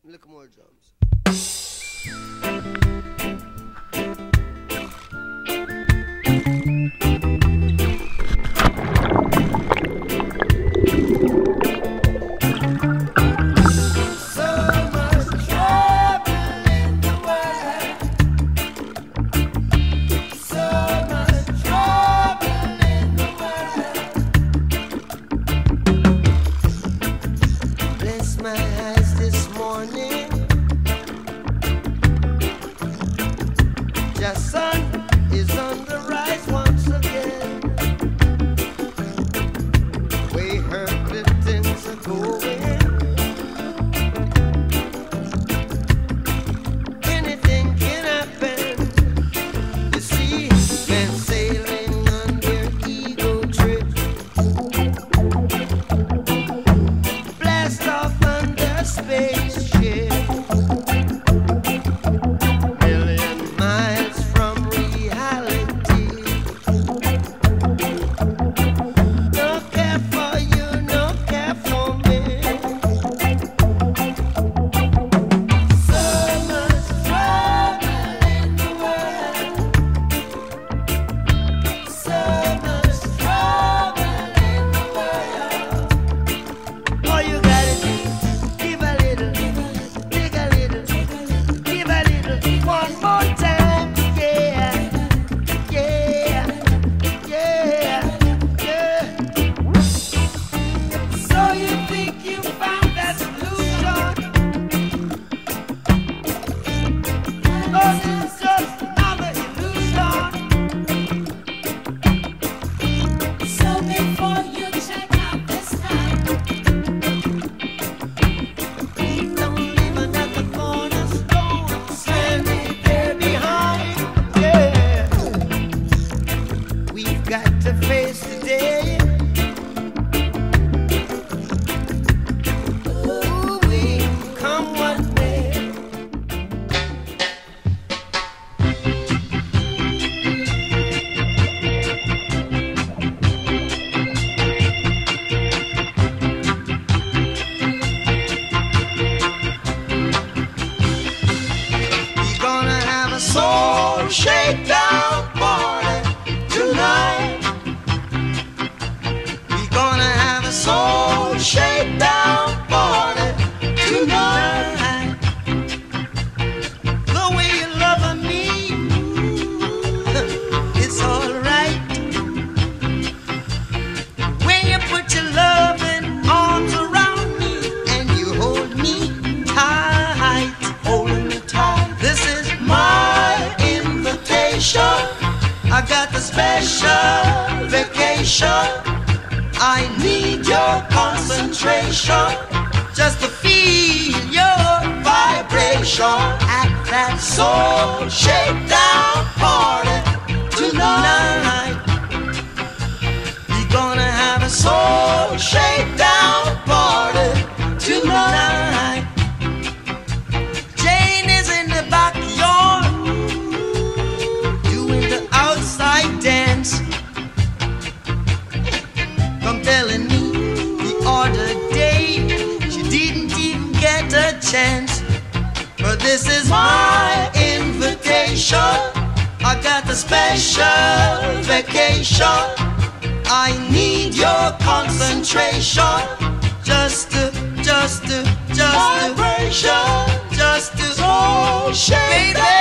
Look more drums. The sun is on the rise once again. Way her cliftons are going. Anything can happen. You see, men sailing on their ego trip. Blast off on their spaceship. To face the day. Ooh, we come what may. We're gonna have a soul shakedown party tonight. Soul shakedown party tonight. The way you're loving me, it's alright. When you put your loving arms around me and you hold me tight, holding me tight. This is my invitation. I got the special vacation. I need your concentration just to feel your vibration at that soul shakedown party tonight. We're gonna have a soul shakedown party tonight. Jane is in the backyard doing the outside dance. Telling me the other day she didn't even get a chance, but this is my invitation. I got the special vacation. I need your concentration just to vibration, just to soul shake.